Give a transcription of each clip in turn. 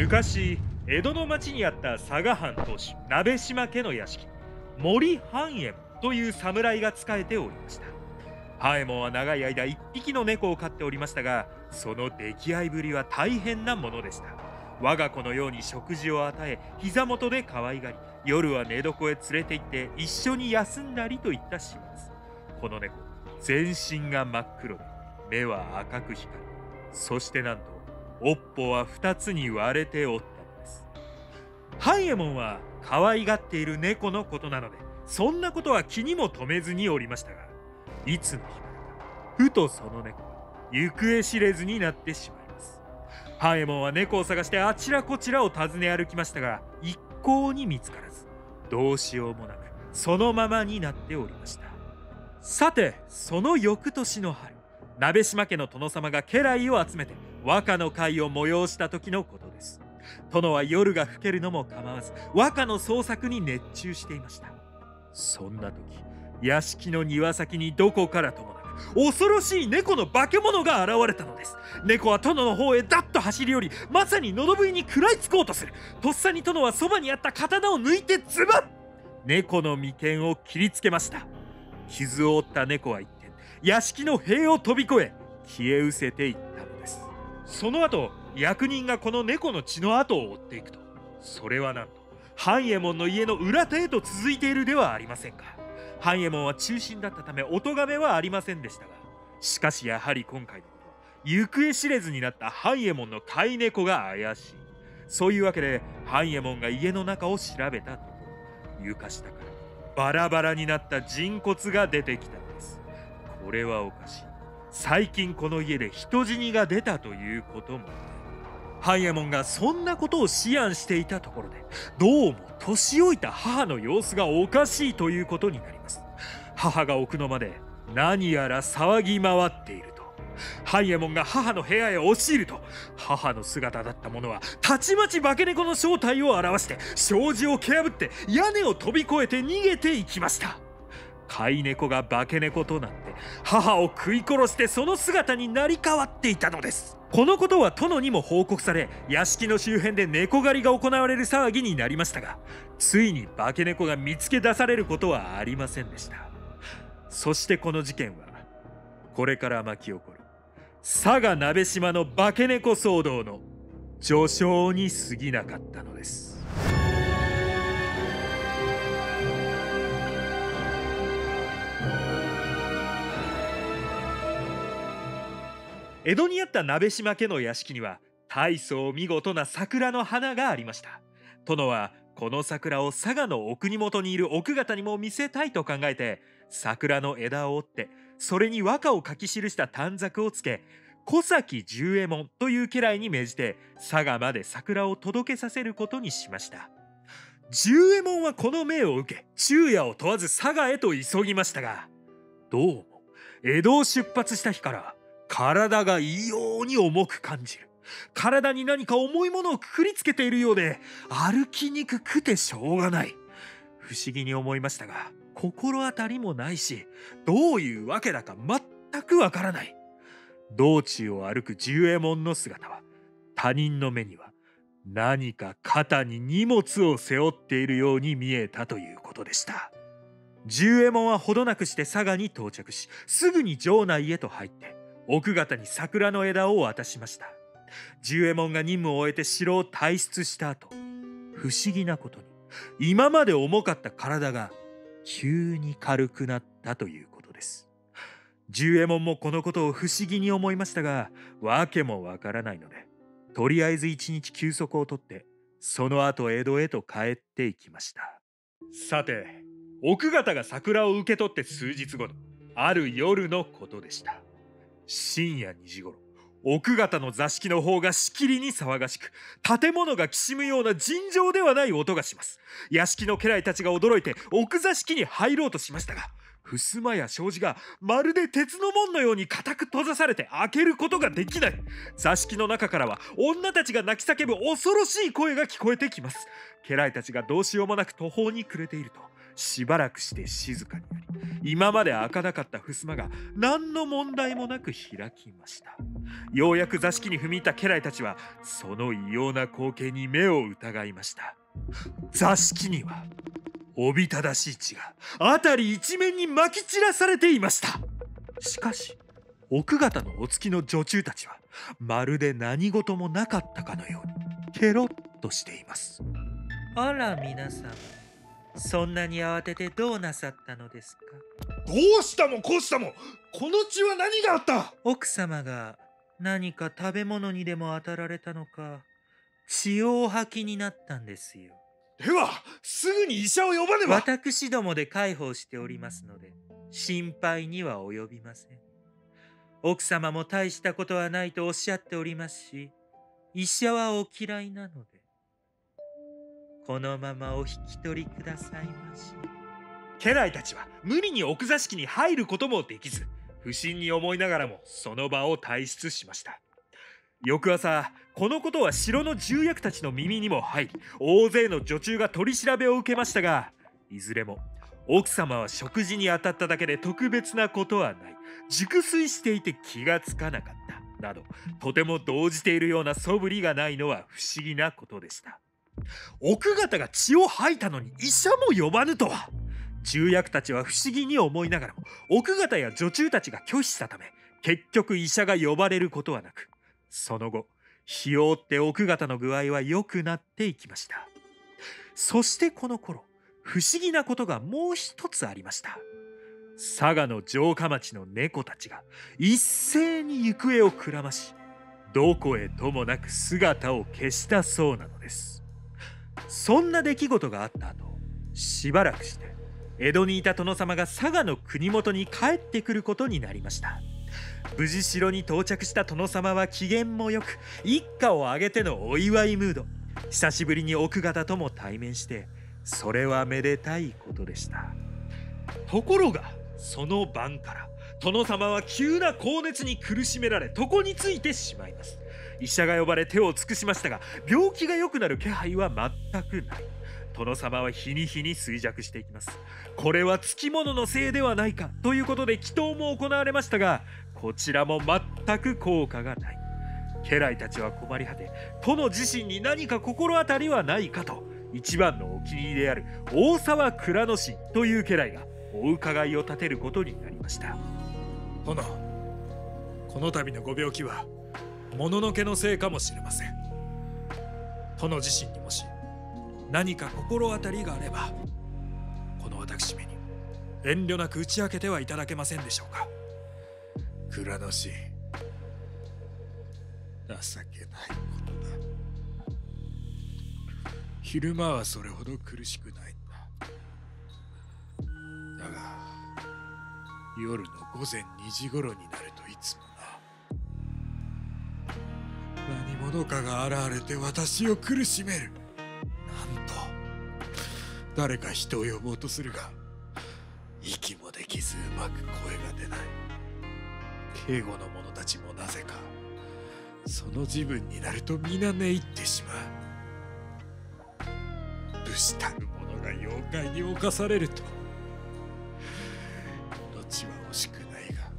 昔江戸の町にあった佐賀藩当主鍋島家の屋敷、森半右衛門という侍が仕えておりました。半右衛門は長い間一匹の猫を飼っておりましたが、その溺愛ぶりは大変なものでした。我が子のように食事を与え、膝元で可愛がり、夜は寝床へ連れて行って一緒に休んだりといった始末。この猫、全身が真っ黒で目は赤く光る。そしてなんと尾っぽは2つに割れておったのです。半右衛門は可愛がっている猫のことなので、そんなことは気にも留めずにおりましたが、いつの日かふとその猫が行方知れずになってしまいます。半右衛門は猫を探してあちらこちらを訪ね歩きましたが、一向に見つからず、どうしようもなくそのままになっておりました。さて、その翌年の春、鍋島家の殿様が家来を集めて和歌の会を催した時のことです。殿は夜が更けるのも構わず和歌の創作に熱中していました。そんな時、屋敷の庭先にどこからともなく恐ろしい猫の化け物が現れたのです。猫は殿の方へダッと走り寄り、まさに喉笛に食らいつこうとする。とっさに殿はそばにあった刀を抜いてズバッ、猫の眉間を切りつけました。傷を負った猫は一転、屋敷の塀を飛び越え消え失せていったのです。その後、役人がこの猫の血の跡を追っていくと、それはなんと半右衛門の家の裏手へと続いているではありませんか。半右衛門は中心だったためお咎めはありませんでしたが、しかしやはり今回のことは行方知れずになった半右衛門の飼い猫が怪しい。そういうわけで半右衛門が家の中を調べたところ、床下からバラバラになった人骨が出てきたのです。これはおかしい。最近この家で人死にが出たということも。半右衛門がそんなことを思案していたところで、どうも年老いた母の様子がおかしいということになります。母が奥の間で何やら騒ぎ回っていると、半右衛門が母の部屋へ押し入ると、母の姿だったものはたちまち化け猫の正体を現して障子を蹴破って屋根を飛び越えて逃げていきました。飼い猫が化け猫となって母を食い殺してその姿になり変わっていたのです。このことは殿にも報告され、屋敷の周辺で猫狩りが行われる騒ぎになりましたが、ついに化け猫が見つけ出されることはありませんでした。そしてこの事件はこれから巻き起こる佐賀鍋島の化け猫騒動の序章に過ぎなかったのです。江戸にあった鍋島家の屋敷には大層見事な桜の花がありました。殿はこの桜を佐賀のお国元にいる奥方にも見せたいと考えて、桜の枝を折ってそれに和歌を書き記した短冊をつけ、小崎十右衛門という家来に命じて佐賀まで桜を届けさせることにしました。十右衛門はこの命を受け、昼夜を問わず佐賀へと急ぎましたが、どうも江戸を出発した日から体が異様に重く感じる。体に何か重いものをくくりつけているようで、歩きにくくてしょうがない。不思議に思いましたが、心当たりもないし、どういうわけだか全くわからない。道中を歩く十右衛門の姿は、他人の目には何か肩に荷物を背負っているように見えたということでした。十右衛門はほどなくして佐賀に到着し、すぐに城内へと入って奥方に桜の枝を渡しました。十右衛門が任務を終えて城を退出した後、不思議なことに今まで重かった体が急に軽くなったということです。十右衛門もこのことを不思議に思いましたが、訳もわからないので、とりあえず一日休息をとってその後江戸へと帰っていきました。さて、奥方が桜を受け取って数日後のある夜のことでした。深夜2時ごろ、奥方の座敷の方がしきりに騒がしく、建物がきしむような尋常ではない音がします。屋敷の家来たちが驚いて奥座敷に入ろうとしましたが、襖や障子がまるで鉄の門のように固く閉ざされて開けることができない。座敷の中からは女たちが泣き叫ぶ恐ろしい声が聞こえてきます。家来たちがどうしようもなく途方に暮れていると、 しばらくして静かになり、今まで開かなかった襖が何の問題もなく開きました。ようやく座敷に踏み入った家来たちはその異様な光景に目を疑いました。座敷にはおびただしい血が辺り一面にまき散らされていました。しかし奥方のお付きの女中たちはまるで何事もなかったかのようにケロッとしています。 あら皆さん、そんなに慌ててどうなさったのですか？ どうしたもこうしたも、この血は何があった？ 奥様が何か食べ物にでも当たられたのか、血をお吐きになったんですよ。 ではすぐに医者を呼ばねば。 私どもで介抱しておりますので、心配には及びません。奥様も大したことはないとおっしゃっておりますし、医者はお嫌いなので、このままお引き取りくださいまし。 家来たちは無理に奥座敷に入ることもできず、不審に思いながらもその場を退出しました。翌朝、このことは城の重役たちの耳にも入り、大勢の女中が取り調べを受けましたが、いずれも奥様は食事に当たっただけで特別なことはない、熟睡していて気がつかなかったなど、とても動じているような素振りがないのは不思議なことでした。奥方が血を吐いたのに医者も呼ばぬとは。重役たちは不思議に思いながらも、奥方や女中たちが拒否したため、結局医者が呼ばれることはなく、その後日を追って奥方の具合は良くなっていきました。そしてこの頃、不思議なことがもう一つありました。佐賀の城下町の猫たちが一斉に行方をくらまし、どこへともなく姿を消したそうなのです。そんな出来事があった後、しばらくして江戸にいた殿様が佐賀の国元に帰ってくることになりました。無事城に到着した殿様は機嫌もよく、一家を挙げてのお祝いムード。久しぶりに奥方とも対面して、それはめでたいことでした。ところがその晩から殿様は急な高熱に苦しめられ床についてしまいます。医者が呼ばれ手を尽くしましたが、病気が良くなる気配は全くない。殿様は日に日に衰弱していきます。これはつきもののせいではないかということで祈祷も行われましたが、こちらも全く効果がない。家来たちは困り果て、殿自身に何か心当たりはないかと、一番のお気に入りである大沢蔵之進という家来がお伺いを立てることになりました。 殿、この度のご病気はもののけのせいかもしれません。殿自身にもし何か心当たりがあれば、この私めに遠慮なく打ち明けてはいただけませんでしょうか。 蔵之進、情けないことだ。昼間はそれほど苦しくないんだ。だが夜の午前2時頃になるといつもな、何者かが現れて私を苦しめる。なんと誰か人を呼ぼうとするが、息もできずうまく声が出ない。警護の者たちもなぜかその自分になると皆寝入ってしまう。武士たる者が妖怪に侵されると、命は惜しくないが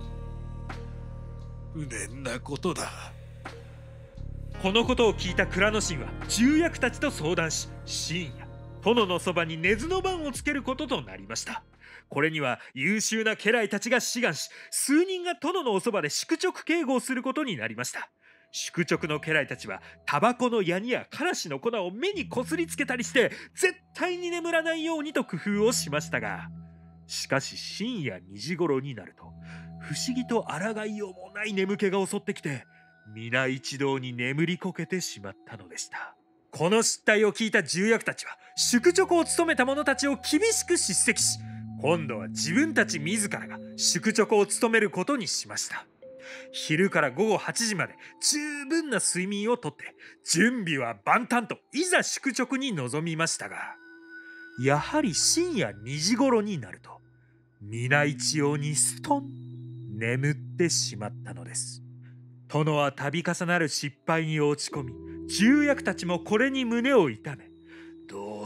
無念なことだ。 このことを聞いた蔵之進は重役たちと相談し、深夜殿のそばに寝ずの番をつけることとなりました。これには優秀な家来たちが志願し、数人が殿のおそばで宿直警護をすることになりました。宿直の家来たちはタバコのヤニやカラシの粉を目にこすりつけたりして、絶対に眠らないようにと工夫をしましたが、しかし深夜2時頃になると、不思議と抗いようもない眠気が襲ってきて、皆一同に眠りこけてしまったのでした。この失態を聞いた重役たちは宿直を務めた者たちを厳しく叱責し、今度は自分たち自らが宿直を務めることにしました。昼から午後8時まで十分な睡眠をとって、準備は万端といざ宿直に臨みましたが、やはり深夜2時頃になると皆一様にすとん眠ってしまったのです。殿は度重なる失敗に落ち込み、重役たちもこれに胸を痛め、 どう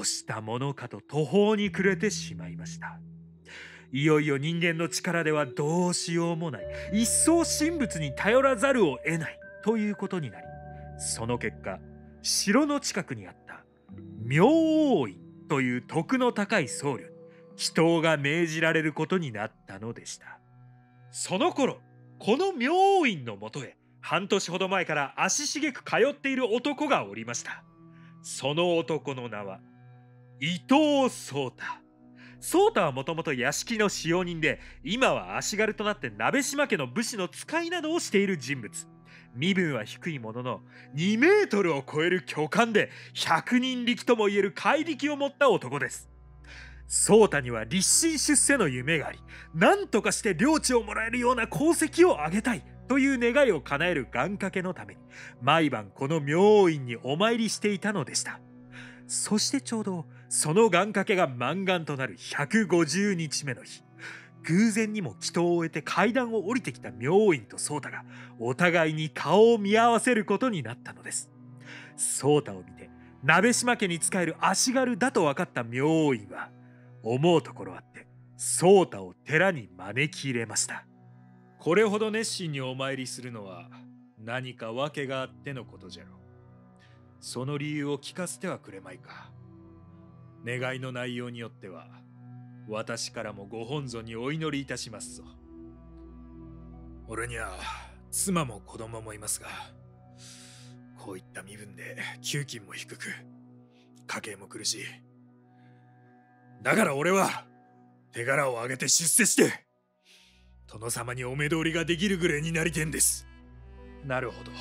うしたものかと途方に暮れてしまいました。いよいよ人間の力ではどうしようもない、一層神仏に頼らざるを得ないということになり、その結果、城の近くにあった明王院という徳の高い僧侶に祈祷が命じられることになったのでした。その頃、この明王院のもとへ半年ほど前から足しげく通っている男がおりました。その男の名は伊藤壮太。壮太はもともと屋敷の使用人で、今は足軽となって鍋島家の武士の使いなどをしている人物。身分は低いものの2メートルを超える巨漢で100人力ともいえる怪力を持った男です。壮太には立身出世の夢があり、何とかして領地をもらえるような功績を上げたいという願いを叶える願掛けのために、毎晩この明王院にお参りしていたのでした。そしてちょうどその願掛けが満願となる150日目の日、偶然にも祈祷を終えて階段を降りてきた明院と壮太がお互いに顔を見合わせることになったのです。壮太を見て鍋島家に仕える足軽だと分かった明院は、思うところあって壮太を寺に招き入れました。 これほど熱心にお参りするのは何か訳があってのことじゃろう。その理由を聞かせてはくれまいか。願いの内容によっては私からもご本尊にお祈りいたしますぞ。俺には妻も子供もいますが、こういった身分で給金も低く、家計も苦しい。だから俺は手柄を挙げて出世して殿様にお目通りができるぐらいになりてんです。なるほど。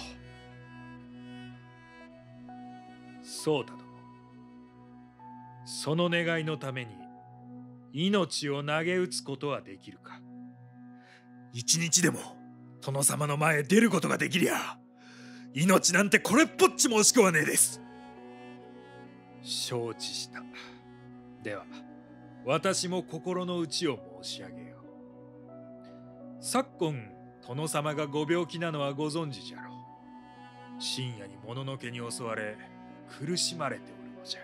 そうだ殿、その願いのために命を投げ打つことはできるか。一日でも殿様の前へ出ることができりゃ、命なんてこれっぽっちも惜しくはねえです。承知した。では私も心の内を申し上げよう。昨今殿様がご病気なのはご存知じゃろう。深夜にもののけに襲われ苦しまれておるのじゃ。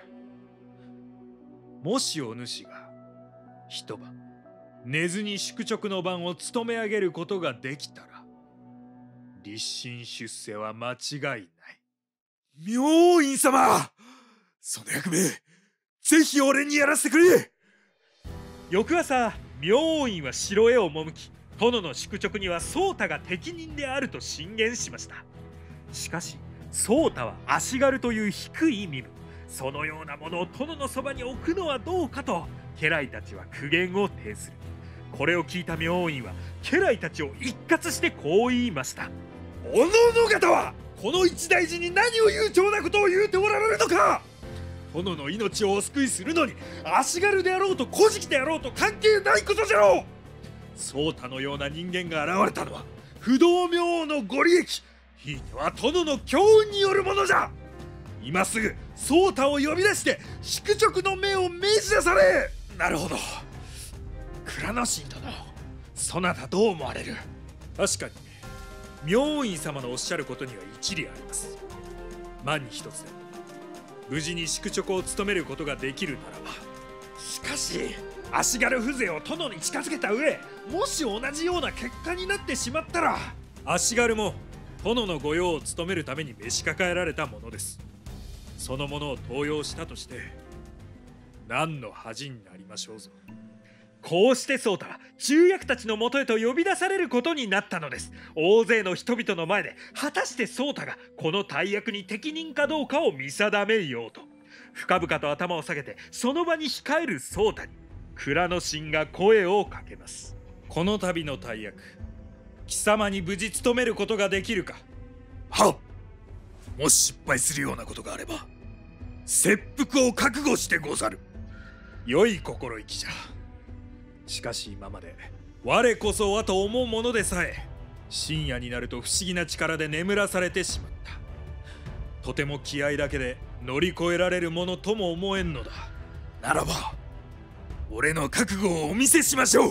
もしお主が一晩寝ずに宿直の晩を務め上げることができたら、立身出世は間違いない。明院様、その役目ぜひ俺にやらせてくれ。 翌朝、明院は城へ赴き、殿の宿直には壮太が適任であると進言しました。しかし壮太は足軽という低い身分、そのようなものを殿のそばに置くのはどうかと家来たちは苦言を呈する。これを聞いた明院は家来たちを一括してこう言いました。 おのおの方はこの一大事に何を悠長なことを言うておられるのか。殿の命をお救いするのに足軽であろうと小敷であろうと関係ないことじゃろう。壮太のような人間が現れたのは不動明王のご利益、ひいては殿の強運によるものじゃ。今すぐ壮太を呼び出して宿直の命を命じなされ。なるほど。蔵之進殿、そなたどう思われる。確かに明院様のおっしゃることには一理あります。万に一つでも無事に宿直を務めることができるならば。しかし足軽風情を殿に近づけた上、もし同じような結果になってしまったら、足軽も殿の御用を務めるために召し抱えられたものです。そのものを登用したとして何の恥になりましょうぞ。 こうして壮太は重役たちのもとへと呼び出されることになったのです。大勢の人々の前で果たして壮太がこの大役に適任かどうかを見定めようと、深々と頭を下げてその場に控える壮太に蔵之進が声をかけます。 この度の大役、貴様に無事務めることができるか。 はっ。もし失敗するようなことがあれば切腹を覚悟してござる。 良い心意気じゃ。しかし今まで我こそはと思うものでさえ深夜になると不思議な力で眠らされてしまった。とても気合だけで乗り越えられるものとも思えんのだ。 ならば俺の覚悟をお見せしましょう。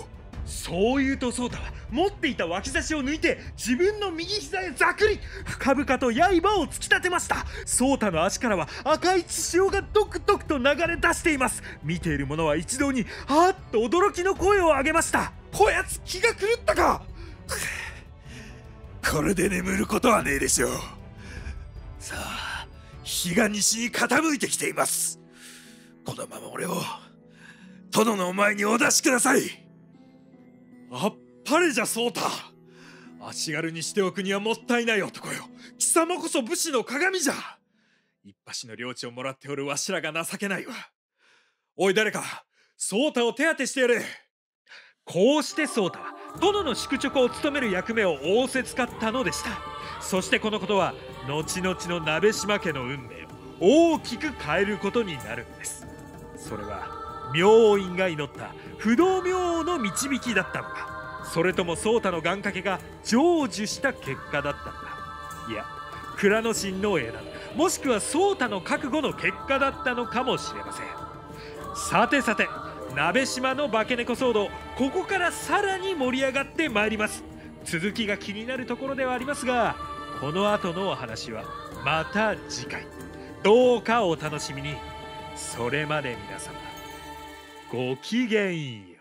そう言うと颯太は持っていた脇差しを抜いて自分の右膝へざくり、深々と刃を突き立てました。颯太の足からは赤い血潮がドクドクと流れ出しています。見ている者は一堂にはーっと驚きの声を上げました。 こやつ気が狂ったか。これで眠ることはねえでしょう。さあ、日が西に傾いてきています。このまま俺を殿の前にお出しください。 あっぱれじゃ颯太。足軽にしておくにはもったいない男よ。貴様こそ武士の鏡じゃ。一橋の領地をもらっておるわしらが情けないわ。おい誰か颯太を手当てしてやれ。 こうして颯太は殿の宿直を務める役目を仰せつかったのでした。そしてこのことは後々の鍋島家の運命を大きく変えることになるのです。それは明王院が祈った不動明王の導きだったのか、それとも颯太の願掛けが成就した結果だったのか、いや蔵之進の英断、もしくは颯太の覚悟の結果だったのかもしれません。さてさて、鍋島の化け猫騒動、ここからさらに盛り上がってまいります。続きが気になるところではありますが、この後のお話はまた次回、どうかお楽しみに。それまで皆様ごきげんよう。